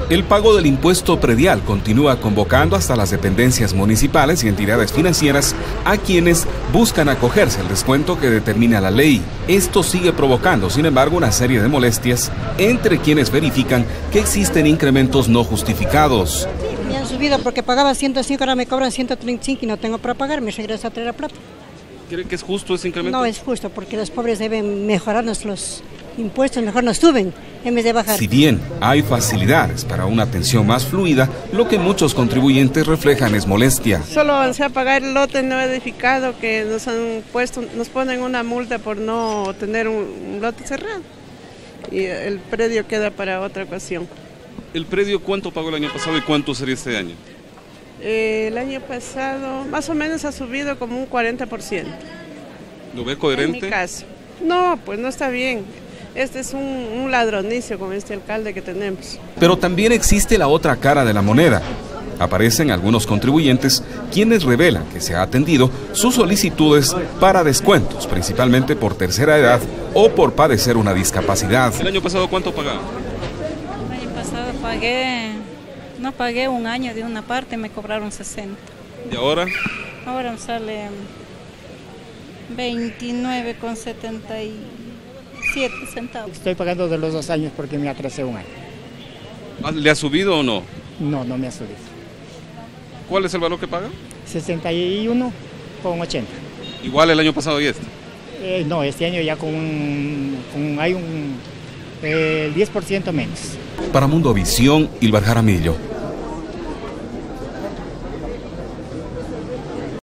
El pago del impuesto predial continúa convocando hasta las dependencias municipales y entidades financieras a quienes buscan acogerse al descuento que determina la ley. Esto sigue provocando, sin embargo, una serie de molestias entre quienes verifican que existen incrementos no justificados. Me han subido porque pagaba 105, ahora me cobran 135 y no tengo para pagar, me regresa a traer la plata. ¿Cree que es justo ese incremento? No es justo porque los pobres deben mejorarnos los impuestos, mejor nos suben en vez de bajar. Si bien hay facilidades para una atención más fluida, lo que muchos contribuyentes reflejan es molestia. Solo avancé a pagar el lote no edificado que nos ponen una multa por no tener un lote cerrado y el predio queda para otra ocasión. ¿El predio cuánto pagó el año pasado y cuánto sería este año? El año pasado más o menos ha subido como un 40%. ¿Lo ve coherente? En mi caso. No, pues no está bien. Este es un ladronicio con este alcalde que tenemos. Pero también existe la otra cara de la moneda. Aparecen algunos contribuyentes quienes revelan que se ha atendido sus solicitudes para descuentos, principalmente por tercera edad o por padecer una discapacidad. ¿El año pasado cuánto pagaba? El año pasado no pagué un año de una parte, me cobraron 60. ¿Y ahora? Ahora me sale 29,77 centavos. Estoy pagando de los 2 años porque me atrasé un año. ¿Le ha subido o no? No, no me ha subido. ¿Cuál es el valor que paga? 61,80. Igual el año pasado y este. No, este año ya hay un 10% menos. Para Mundo Visión, Ilvar Jaramillo.